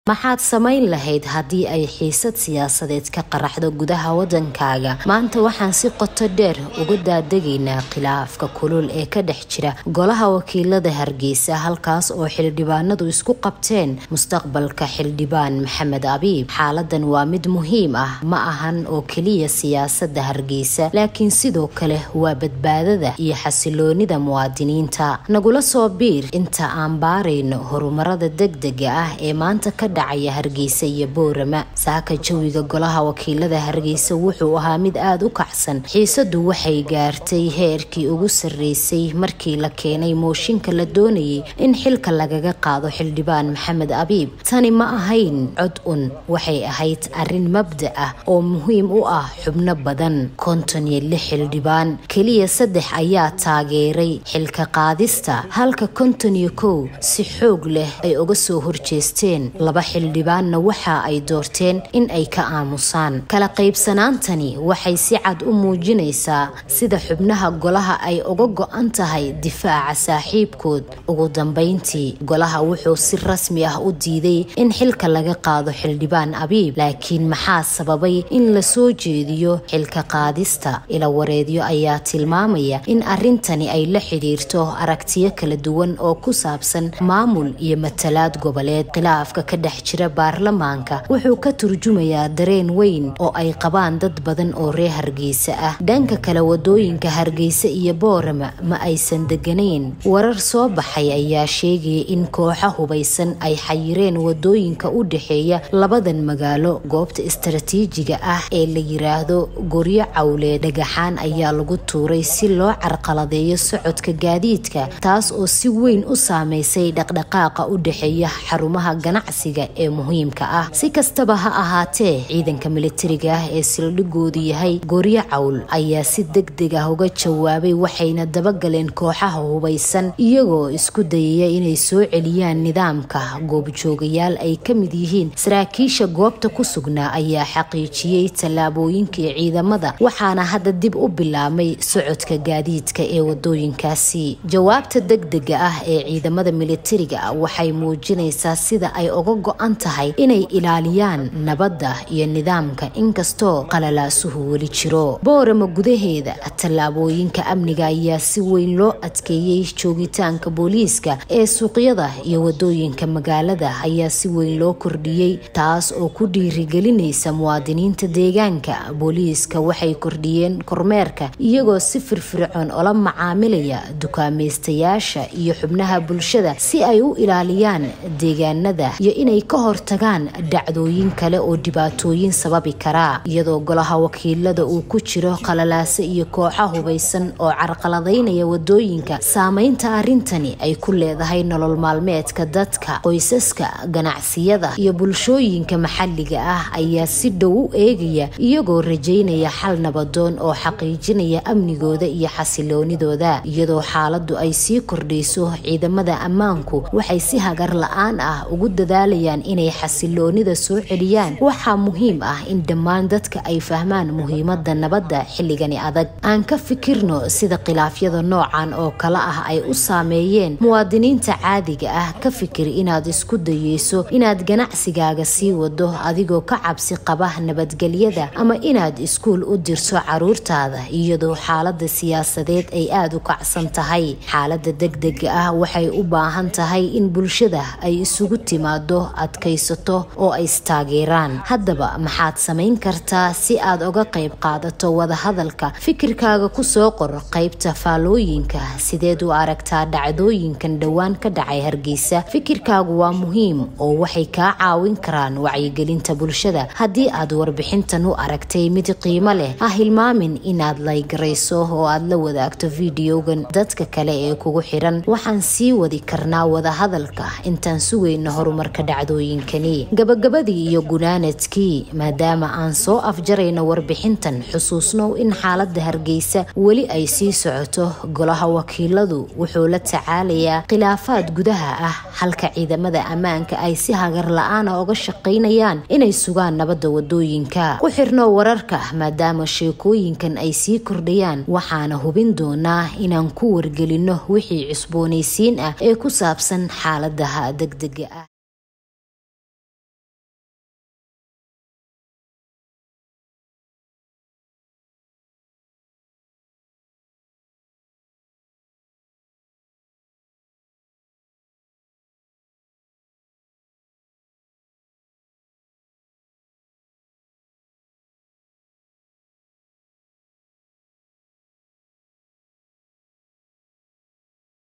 maxaad samayn lahayd haddii ay xiisad siyaasadeed ka qaraxdo gudaha wadankaaga? maanta waxaan si qoto dheer uga daadegaynaa khilaafka kulul ee ka dhex jira golaha wakiilada Hargeysa, halkaas oo xildhibaanadu isku qabteen mustaqbalka xildhibaan Maxamed Abiib. xaaladan waa mid muhiim ah, ma ahan oo kaliya siyaasadda Hargeysa, laakiin sidoo kale waa badbaadada iyo xasiloonida muwaadiniinta. nagula soo biir inta aan baarayno horumarada degdega ah ee maanta ka dhacaya Hargeysa iyo Boorama. saaka jawiga golaha wakiilada Hargeysa wuxuu ahaa mid aad u kacsan. xiisadu waxay gaartay heerkii ugu sareysay markii la keenay mooshinka la doonayay in xilka lagaga qaado xildhibaan Maxamed Abiib. tani ma ahayn cod waxay ahayd arrin mabda ah oo muhiim u ah xubno badan. 56 xildhibaan kaliya 3 ayaa taageeray xilka qaadista, halka 51 si xoog leh ay uga soo horjeesteen. xildhibaanna waxa ay doorteen in ay ka aamusaan. kala qaybsanaantani waxay si cad u muujinaysaa sida xubnaha golaha ay uga go'an tahay difaaca saaxiibkood. ugu dambeyntii, golaha wuxuu si rasmi ah u diiday in xilka laga qaado xildhibaan Abiib, laakiin maxaa sababay in la soo jeediyo xilka qaadista? ila wareedyo ayaa tilmaamaya in arrintani ay la xiriirto aragtiyo kala duwan oo ku saabsan maamul iyo matalaad goboleed. khilaafka ka dhex jira baarlamaanka wuxuu ka turjumayaa dareen weyn oo ay qabaan dad badan oo reer Hargeysa ah. dhanka kale, wadooyinka Hargeysa iyo Boorama ma aysan deganayn. warar soo baxay ayaa sheegay in kooxo hubeysan ay xayireen wadooyinka u dhaxeeya labadan magaalo. goobta istaraatiijiga ah ee la yiraahdo Guryo Cawleed, dhagaxaan ayaa lagu tuuray si loo carqaladeeyo socodka gaadiidka, taas oo si weyn u saameysay dhaqdhaqaaqa u dhaxeeya xarumaha ganacsiga ee muhiimka ah. si kastaba ha ahaatee, ciidanka militariga ah ee sildhigoodu yahay Guryo Cawl ayaa si degdeg ah uga jawaabay, waxayna dabagaleen kooxaha hubeysan iyagoo isku dayaya inay soo celiyaan nidaamka. goobjoogayaal ay ka mid yihiin saraakiisha goobta ku sugnaa ayaa xaqiijiyay tallaabooyinkii ciidamada, waxaana hadda dib u bilaabmay socodka gaadiidka ee wadooyinkaasi. jawaabta degdega ah ee ciidamada militariga waxay muujinaysaa sida ay uga go'an tahay inay ilaaliyaan nabadda iyo nidaamka inkastoo qalalaasuhu weli jiro. Boorama gudaheeda, tallaabooyinka amniga ayaa si weyn loo adkeeyay. joogitaanka booliiska ee suuqyada iyo wadooyinka magaalada ayaa si weyn loo kordhiyay, taas oo ku dhiirigelinaysa muwaadiniinta deegaanka. booliiska waxay kordhiyeen kormeerka iyagoo si firfircoon ula macaamilaya dukaameystayaasha iyo xubnaha bulshada si ay u ilaaliyaan deegaanada iyo inay ka hortagaan dhacdooyin kale oo dhibaatooyin sababi kara. iyadoo golaha wakiilada uu ku jiro qalalaase iyo kooxo hubeysan oo carqaladeynaya wadooyinka, saameynta arrintani ay ku leedahay nolol maalmeedka dadka, qoysaska, ganacsiyada iyo bulshooyinka maxalliga ah ayaa si dhow u eegaya, iyagoo rajaynaya xal nabadoon oo xaqiijinaya amnigooda iyo xasiloonidooda. iyadoo xaaladu ay sii kordhayso, ciidamada ammaanku waxay si hagar la'aan ah ugu dadaalayaan inay xasiloonida soo celiyaan. waxaa muhiim ah in dhammaan dadka ay fahmaan muhiimadda nabadda xilligani adag. aan ka fikirno sida khilaafyada noocan oo kala ah ay u saameeyeen muwaadiniinta caadiga ah. ka fikir inaad isku dayeyso inaad ganacsigaaga sii wado adigoo ka cabsi qaba nabadgelyada, ama inaad iskuul u dirso caruurtaada iyadoo xaaladda siyaasadeed ay aad u kacsan tahay. xaaladda degdega ah waxay u baahan tahay in bulshada ay isugu timaado, adkaysato oo ay istaageeraan. haddaba maxaad samayn kartaa si aad uga qayb qaadato wada hadalka? fikirkaaga ku soo qor qaybta faalooyinka. sideed u aragtaa dhacdooyinkan dhawaan ka dhacay Hargeysa? fikirkaagu waa muhiim oo waxay kaa caawin karaan wacyigelinta bulshada. haddii aad warbixintan u aragtay mid qiimo leh, ha hilmaamin inaad like-garayso oo aad la wadaagto fiidiyogan dadka kale ee kugu xiran. waxaan sii wadi karnaa wada hadalka intaan sugayno horumarka dhacdooyinkani. gabagabadii iyo gunaanadkii, maadaama aan soo afjarayno warbixintan, xusuusnow in xaaladda Hargeysa weli ay sii socoto. golaha wakiiladu wuxuu la tacaalayaa khilaafaad gudaha ah, halka ciidamada ammaanka ay si hagar la'aan uga shaqaynayaan inay sugaan nabadda wadooyinka. ku xirno wararka maadaama sheekooyinkan ay sii kordhayaan, waxaana hubin doonaa inaan ku wargelino wixii cusboonaysiin ah ee ku saabsan xaaladaha degdega ah.